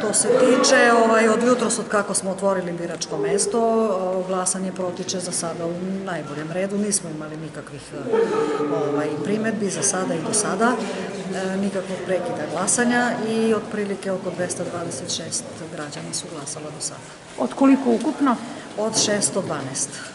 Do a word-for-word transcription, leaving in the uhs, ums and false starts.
što se tiče od jutros od kako smo otvorili biračko mesto, glasanje protiče za sada u najboljem redu, nismo imali nikakvih primedbi za sada i do sada, nikakvog prekida glasanja i otprilike oko dvesta dvadeset šest građana su glasala do sada. Od koliko ukupno? Od šesto dvanaest.